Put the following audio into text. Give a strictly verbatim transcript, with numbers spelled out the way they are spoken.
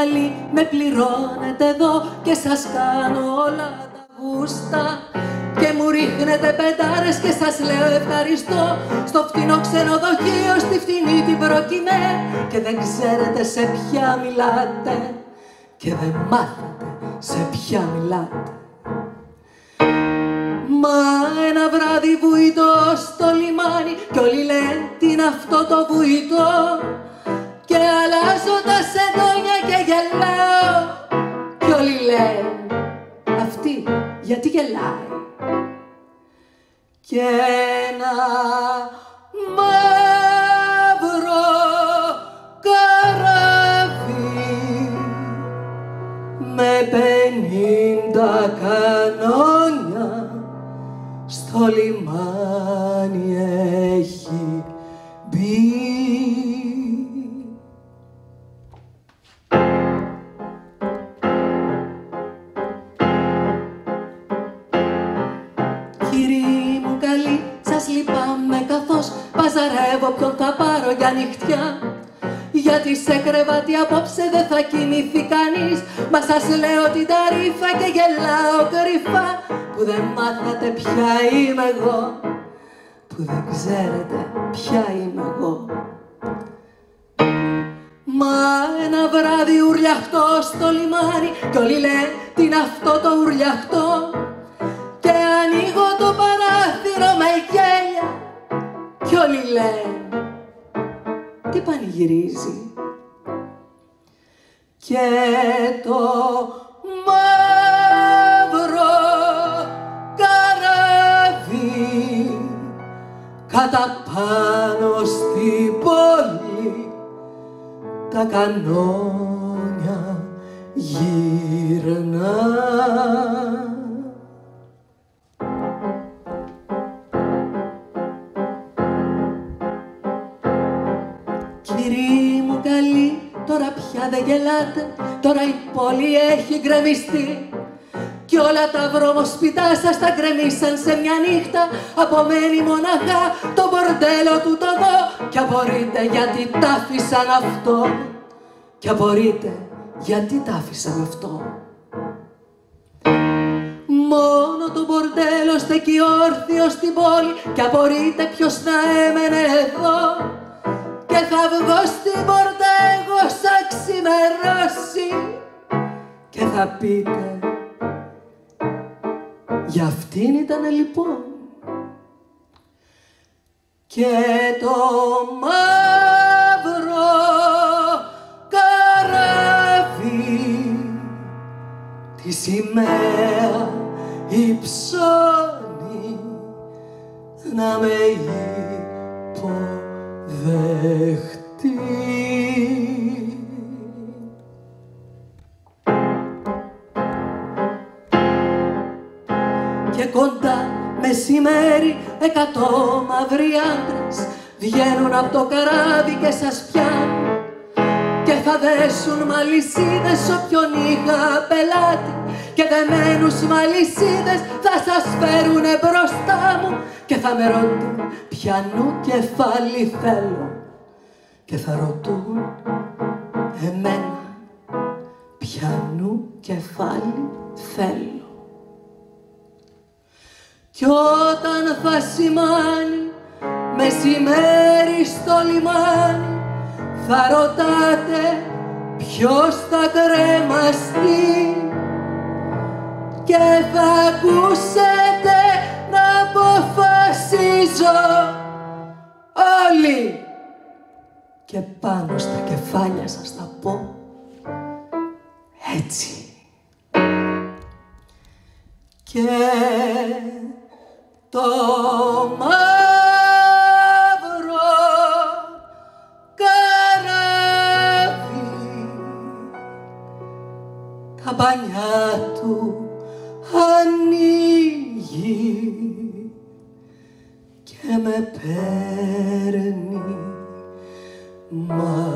καλή, με πληρώνετε εδώ και σας κάνω όλα τα γούστα. Και μου ρίχνετε πεντάρες και σας λέω ευχαριστώ. Στο φτηνό ξενοδοχείο, στη φτηνή την προκειμέ. Και δεν ξέρετε σε ποια μιλάτε και δεν μάθατε σε ποια μιλάτε. Μα ένα βράδυ βουητό στο λιμάνι κι όλοι λένε τι είναι αυτό το βουητό. Και αλλάζω τα σεντόνια και γελάω κι όλοι λένε αυτή γιατί γελάει. Και ένα μαύρο καράβι με πενήντα κανόνια στο λιμάνι έχει μπει. Κύριοι μου καλοί, σας λυπάμαι καθώς παζαρεύω ποιον θα πάρω για νυχτιά. Γιατί σε κρεβάτι απόψε δεν θα κοιμηθεί κανείς. Μα σας λέω την ταρίφα και γελάω κρυφά που δεν μάθατε ποια είμαι εγώ, που δεν ξέρετε ποια είμαι εγώ. Μα ένα βράδυ ουρλιαχτώ στο λιμάνι κι όλοι λένε τι είναι αυτό το ουρλιαχτό. Και ανοίγω το παράθυρο με γέλια κι όλοι λένε τι πανηγυρίζει. Και το μαύρο καράβι κατά πάνω στη πόλη τα κανόνια γύρνα. Κύριοι μου καλοί, τώρα πια δεν γελάτε, τώρα η πόλη έχει γκρεμιστεί. Κι όλα τα βρωμοσπιτά σας τα γκρεμίσαν σε μια νύχτα. Απομένει μοναχά το μπορντέλο του το δω. Κι απορείτε γιατί τ' άφησαν αυτό. Κι απορείτε γιατί τ' άφησαν αυτό. Μόνο το μπορντέλο στεκεί όρθιο στην πόλη. Κι απορείτε ποιος θα έμενε εδώ. Και θα βγω στην πόρτα εγώ σαν ξημερώσει. Και θα πείτε για αυτήν ήτανε λοιπόν. Και το μαύρο καράβι τη σημαία υψώνει να με υποδεχτεί. Και κοντά μεσημέρι εκατό μαύροι άντρες βγαίνουν από το καράβι και σας πιάνουν. Και θα δέσουν μαλισσίδες όποιον είχα πελάτη. Και δεμένους μαλισσίδες θα σας φέρουνε μπροστά μου. Και θα με ρωτούν ποιανού κεφάλι θέλω. Και θα ρωτούν εμένα ποιανού κεφάλι θέλω. Κι όταν θα σημάνει μεσημέρι στο λιμάνι θα ρωτάτε ποιος θα κρεμαστεί. Και θα ακούσετε να αποφασίζω όλοι. Και πάνω στα κεφάλια σας θα πω έτσι. Και το μαύρο καράβι τα μπανιά του ανοίγει και με παίρνει μα